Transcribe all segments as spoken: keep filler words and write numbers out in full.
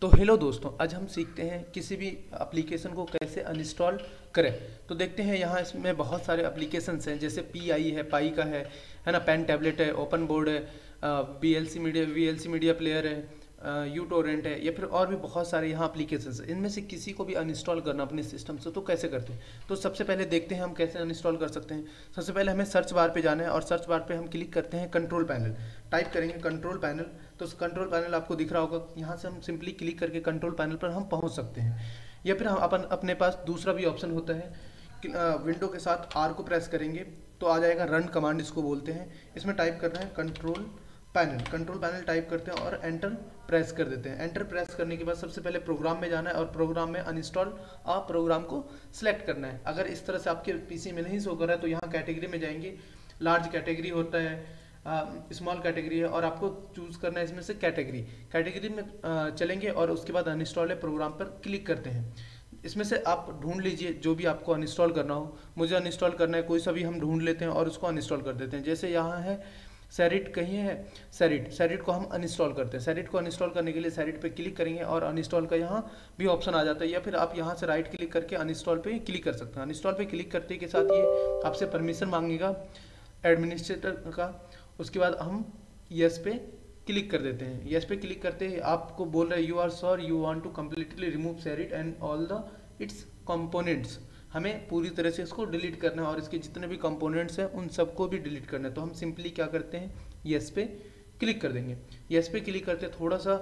तो हेलो दोस्तों, आज हम सीखते हैं किसी भी एप्लीकेशन को कैसे अनइंस्टॉल करें। तो देखते हैं यहाँ इसमें बहुत सारे एप्लीकेशंस हैं, जैसे पी आई है, पाई का है है ना, पेन टैबलेट है, ओपन बोर्ड है, B L C media V L C media player है, यू टोरेंट है, या फिर और भी बहुत सारे यहाँ एप्लीकेशंस हैं। इनमें से किसी को भी अनइंस्टॉल करना अपने सिस्टम से, तो कैसे करते हैं। तो सबसे पहले देखते हैं हम कैसे अनइंस्टॉल कर सकते हैं। सबसे पहले हमें सर्च बार पे जाना है और सर्च बार पे हम क्लिक करते हैं कंट्रोल पैनल, टाइप करेंगे कंट्रोल पैनल। तो कंट्रोल पैनल आपको दिख रहा होगा, यहाँ से हम सिंपली क्लिक करके कंट्रोल पैनल पर हम पहुँच सकते हैं। या फिर हम अपन अपने पास दूसरा भी ऑप्शन होता है, विंडो के साथ आर को प्रेस करेंगे तो आ जाएगा रन कमांड, इसको बोलते हैं। इसमें टाइप करना है control panel, control panel type करते हैं और एंटर प्रेस कर देते हैं। एंटर प्रेस करने के बाद सबसे पहले प्रोग्राम में जाना है और प्रोग्राम में अनइंस्टॉल आ प्रोग्राम को सिलेक्ट करना है। अगर इस तरह से आपके पीसी में नहीं शो कर रहा है तो यहाँ कैटेगरी में जाएंगे, लार्ज कैटेगरी होता है, स्मॉल कैटेगरी है, और आपको चूज करना है इसमें से कैटेगरी। कैटेगरी में आ, चलेंगे और उसके बाद अनइंस्टॉल है प्रोग्राम पर क्लिक करते हैं। इसमें से आप ढूंढ लीजिए जो भी आपको अनइंस्टॉल करना हो। मुझे अनइंस्टॉल करना है, कोई सा भी हम ढूंढ लेते हैं और उसको अनइंस्टॉल कर देते हैं। जैसे यहाँ है सैरिट, कहीं है सैरिट, सैरिट को हम अनइंस्टॉल करते हैं। सैरिट को अनइंस्टॉल करने के लिए सैरिट पे क्लिक करेंगे और अनइंस्टॉल का यहाँ भी ऑप्शन आ जाता है, या फिर आप यहाँ से राइट क्लिक करके अनइंस्टॉल पे क्लिक कर सकते हैं। अनइंस्टॉल पे क्लिक करते के साथ ये आपसे परमिशन मांगेगा एडमिनिस्ट्रेटर का। उसके बाद हम यस पे क्लिक कर देते हैं। यस पे क्लिक करते ही आपको बोल रहा है you are sure you want to completely remove Sarit and all the its components. हमें पूरी तरह से इसको डिलीट करना है और इसके जितने भी कंपोनेंट्स हैं उन सबको भी डिलीट करना है। तो हम सिंपली क्या करते हैं, यस पे क्लिक कर देंगे। यस पे क्लिक करते थोड़ा सा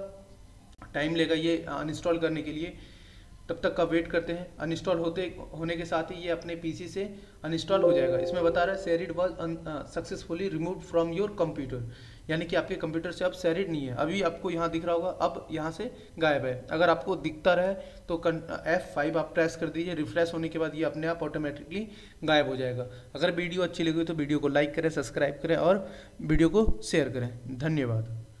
टाइम लेगा ये अनइंस्टॉल करने के लिए, तब तक का वेट करते हैं। अनइंस्टॉल होते होने के साथ ही ये अपने पीसी से अनइंस्टॉल हो जाएगा। इसमें बता रहा है Sarit was successfully removed from your computer, यानी कि आपके कंप्यूटर से अब सैरिट नहीं है। अभी आपको यहाँ दिख रहा होगा, अब यहाँ से गायब है। अगर आपको दिखता रहे तो एफ फाइव आप प्रेस कर दीजिए, रिफ्रेश होने के बाद ये अपने आप ऑटोमेटिकली गायब हो जाएगा। अगर वीडियो अच्छी लगी तो वीडियो को लाइक करें, सब्सक्राइब करें और वीडियो को शेयर करें। धन्यवाद।